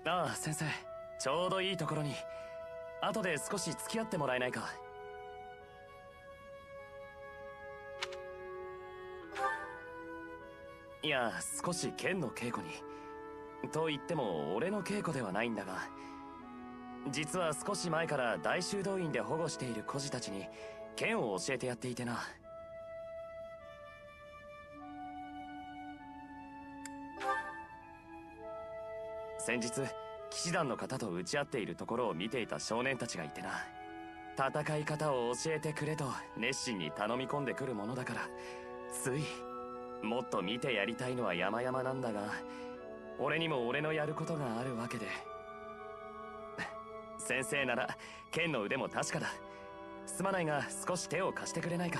ああ、先生。ちょうどいいところに。後で少し付き合ってもらえないか。いや、少し剣の稽古に。と言っても、俺の稽古ではないんだが、実は少し前から大修道院で保護している孤児たちに剣を教えてやっていてな。先日騎士団の方と打ち合っているところを見ていた少年たちがいてな。戦い方を教えてくれと熱心に頼み込んでくるものだから、ついもっと見てやりたいのは山々なんだが、俺にも俺のやることがあるわけで。先生なら剣の腕も確かだ。すまないが少し手を貸してくれないか。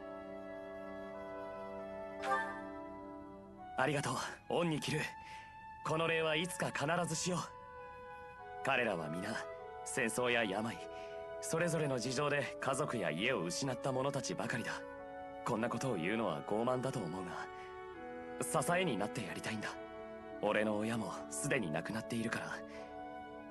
ありがとう、恩に着る。この礼はいつか必ずしよう。彼らは皆戦争や病、それぞれの事情で家族や家を失った者たちばかりだ。こんなことを言うのは傲慢だと思うが、支えになってやりたいんだ。俺の親もすでに亡くなっているから、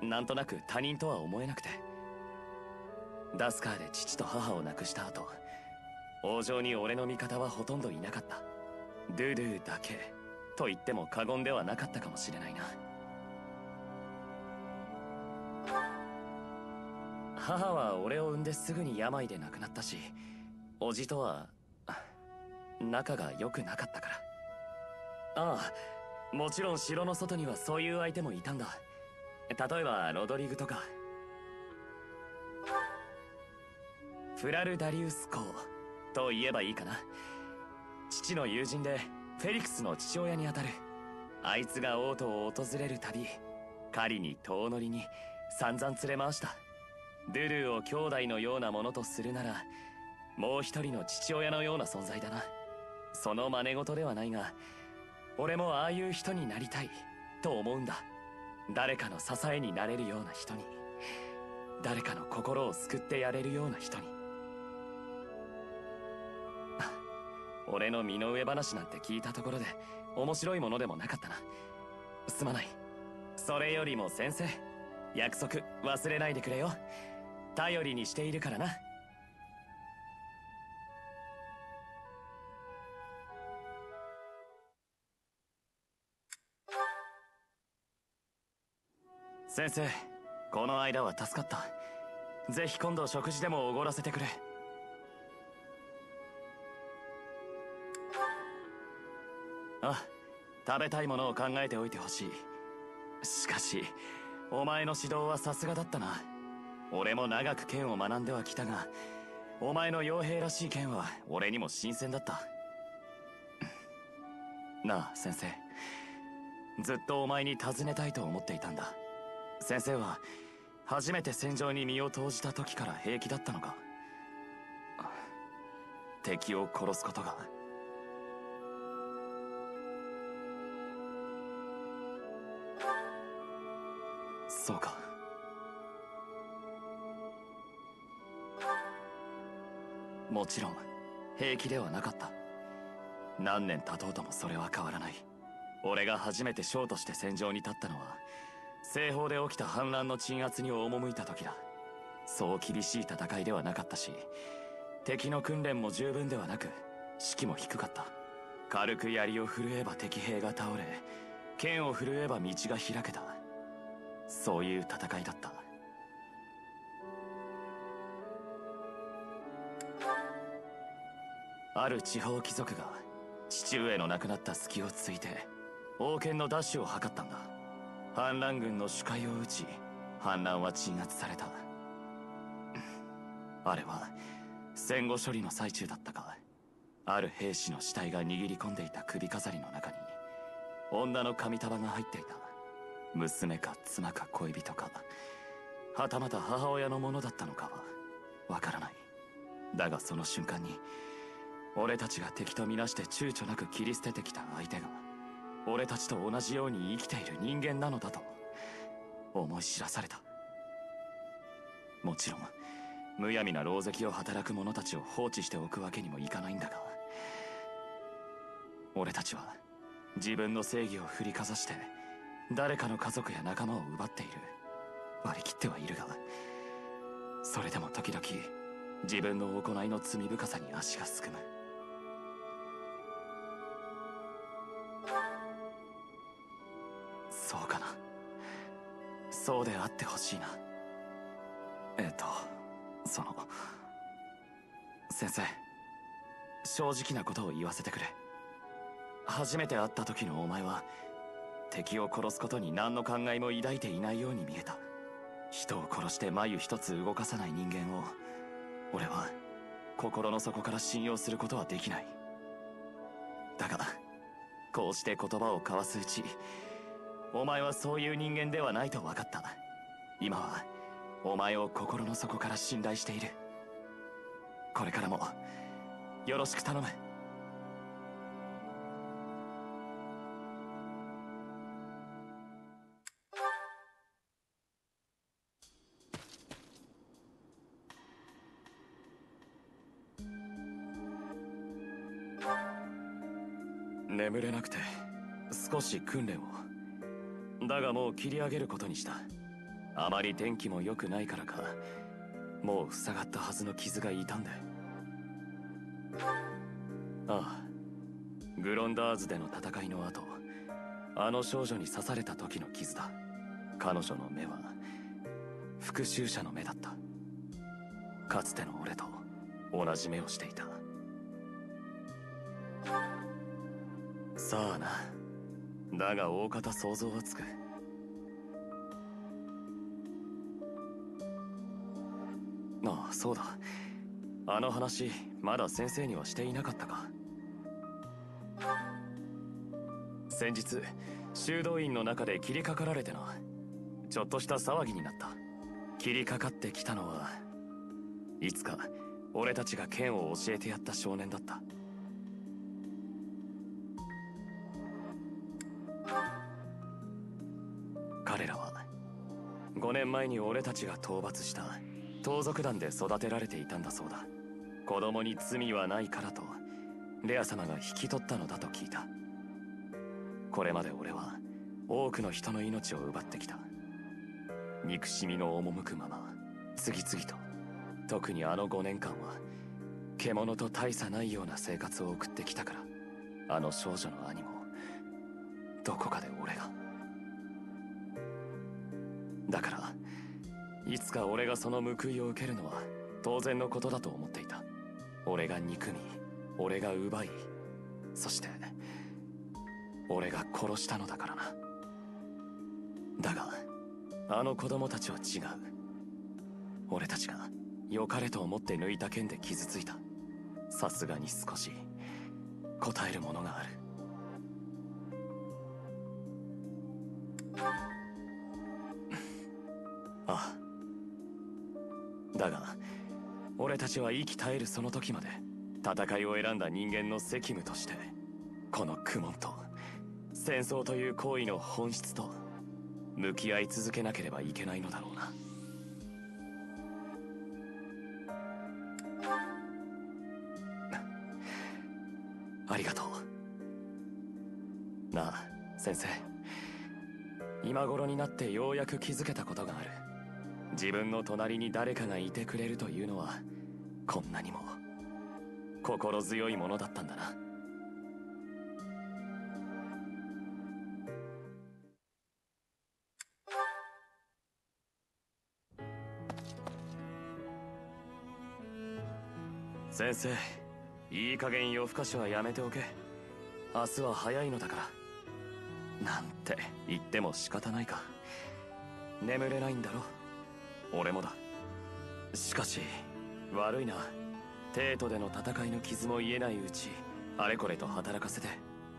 なんとなく他人とは思えなくて。ダスカーで父と母を亡くした後、王城に俺の味方はほとんどいなかった。ドゥドゥだけと言っても過言ではなかったかもしれないな。母は俺を産んですぐに病で亡くなったし、叔父とは仲が良くなかったから。ああ、もちろん城の外にはそういう相手もいたんだ。例えばロドリグとか。フラルダリウス公と言えばいいかな。父の友人でフェリクスの父親にあたる。あいつが王都を訪れるたび、狩りに遠乗りに散々連れ回した。ドゥルーを兄弟のようなものとするなら、もう一人の父親のような存在だな。その真似事ではないが、俺もああいう人になりたいと思うんだ。誰かの支えになれるような人に、誰かの心を救ってやれるような人に。俺の身の上話なんて聞いたところで面白いものでもなかったな。すまない。それよりも先生、約束忘れないでくれよ。頼りにしているからな。先生、この間は助かった。ぜひ今度食事でもおごらせてくれ。あ、食べたいものを考えておいてほしい。しかしお前の指導はさすがだったな。俺も長く剣を学んではきたが、お前の傭兵らしい剣は俺にも新鮮だった。なあ先生、ずっとお前に尋ねたいと思っていたんだ。先生は初めて戦場に身を投じた時から平気だったのか？敵を殺すことが。そうか。もちろん平気ではなかった。何年経とうともそれは変わらない。俺が初めて将として戦場に立ったのは、西方で起きた反乱の鎮圧に赴いた時だ。そう厳しい戦いではなかったし、敵の訓練も十分ではなく、士気も低かった。軽く槍を振るえば敵兵が倒れ、剣を振るえば道が開けた。そういう戦いだった。ある地方貴族が父上の亡くなった隙をついて王権の奪取を図ったんだ。反乱軍の首魁を討ち、反乱は鎮圧された。あれは戦後処理の最中だったか。ある兵士の死体が握り込んでいた首飾りの中に女の髪束が入っていた。娘か妻か恋人か、はたまた母親のものだったのかはわからない。だがその瞬間に、俺たちが敵とみなして躊躇なく切り捨ててきた相手が俺たちと同じように生きている人間なのだと思い知らされた。もちろんむやみな狼藉を働く者たちを放置しておくわけにもいかないんだが、俺たちは自分の正義を振りかざして誰かの家族や仲間を奪っている。割り切ってはいるが、それでも時々自分の行いの罪深さに足がすくむ。そうかな。そうであってほしいな。その先生、正直なことを言わせてくれ。初めて会った時のお前は敵を殺すことに何の考えも抱いていないように見えた。人を殺して眉一つ動かさない人間を俺は心の底から信用することはできない。だがこうして言葉を交わすうち、お前はそういう人間ではないと分かった。今はお前を心の底から信頼している。これからもよろしく頼む。眠れなくて少し訓練を。だがもう切り上げることにした。あまり天気も良くないからか、もう塞がったはずの傷が痛んで。ああ、グロンダーズでの戦いの後、あの少女に刺された時の傷だ。彼女の目は復讐者の目だった。かつての俺と同じ目をしていた。さあな。だが大方想像はつく。ああ、そうだ。あの話まだ先生にはしていなかったか。先日修道院の中で切りかかられてな。ちょっとした騒ぎになった。切りかかってきたのはいつか俺たちが剣を教えてやった少年だった。彼らは5年前に俺たちが討伐した盗賊団で育てられていたんだそうだ。子供に罪はないからとレア様が引き取ったのだと聞いた。これまで俺は多くの人の命を奪ってきた。憎しみの赴くまま次々と、特にあの5年間は獣と大差ないような生活を送ってきたから、あの少女の兄もどこかで俺が。だからいつか俺がその報いを受けるのは当然のことだと思っていた。俺が憎み、俺が奪い、そして俺が殺したのだからな。だがあの子供たちは違う。俺たちが良かれと思って抜いた剣で傷ついた。さすがに少し答えるものがある。ああ。だが俺たちは息絶えるその時まで戦いを選んだ人間の責務として、この苦悶と戦争という行為の本質と向き合い続けなければいけないのだろうな。ありがとう。なあ、先生。今頃になってようやく気づけたことがある。自分の隣に誰かがいてくれるというのは、こんなにも心強いものだったんだな。先生、いい加減夜更かしはやめておけ。明日は早いのだから。なんて言っても仕方ないか。眠れないんだろ。俺もだ。しかし悪いな。帝都での戦いの傷も癒えないうち、あれこれと働かせて。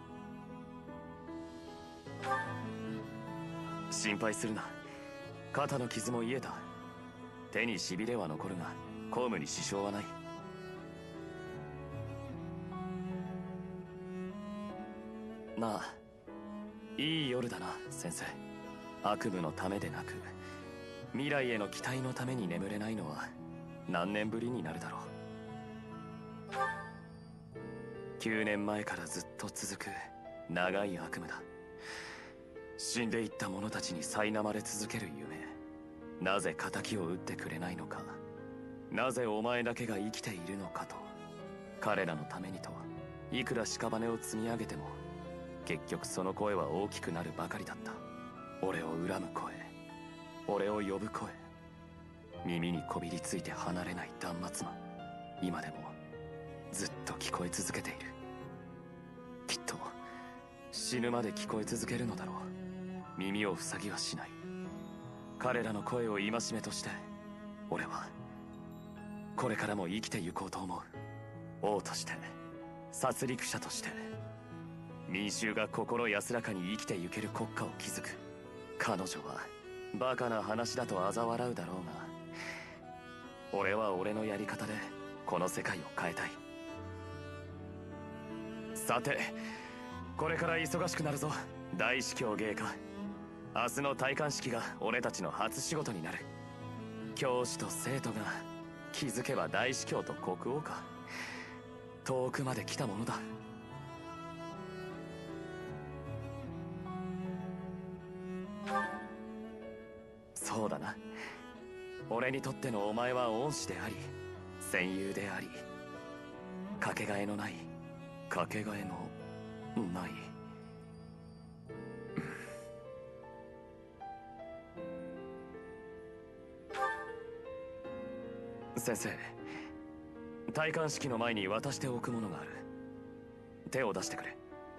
心配するな。肩の傷も癒えた。手にしびれは残るが公務に支障はない。なあ、いい夜だな、先生。悪夢のためでなく未来への期待のために眠れないのは何年ぶりになるだろう。9年前からずっと続く長い悪夢だ。 死んでいった者たちに苛まれ続ける夢、なぜ仇を討ってくれないのか、なぜお前だけが生きているのかと、彼らのためにといくら屍を積み上げても結局その声は大きくなるばかりだった。俺を恨む声、俺を呼ぶ声、耳にこびりついて離れない断末魔、今でもずっと聞こえ続けている。きっと死ぬまで聞こえ続けるのだろう。耳を塞ぎはしない。彼らの声を戒めとして俺はこれからも生きてゆこうと思う。王として、殺戮者として、民衆が心安らかに生きてゆける国家を築く。彼女はバカな話だと嘲笑うだろうが、俺は俺のやり方でこの世界を変えたい。さて、これから忙しくなるぞ、大司教芸家。明日の戴冠式が俺たちの初仕事になる。教師と生徒が気づけば大司教と国王か。遠くまで来たものだ。そうだな。俺にとってのお前は恩師であり戦友であり、かけがえのない、かけがえのない先生、戴冠式の前に渡しておくものがある。手を出してくれ。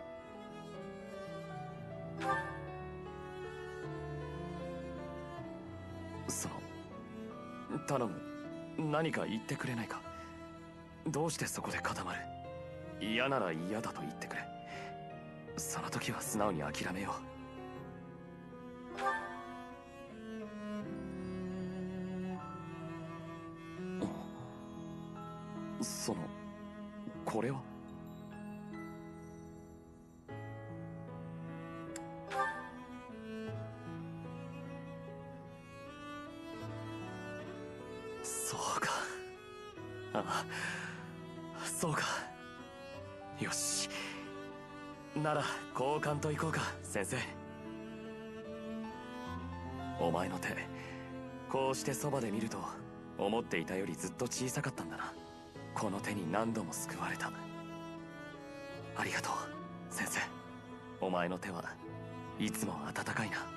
頼む、何か言ってくれないか。どうしてそこで固まる。嫌なら嫌だと言ってくれ。その時は素直に諦めよう。これはそうか。ああ、そうか。よし、なら交換と行こうか、先生。お前の手、こうしてそばで見ると思っていたよりずっと小さかったんだな。この手に何度も救われた。ありがとう、先生。お前の手はいつも温かいな。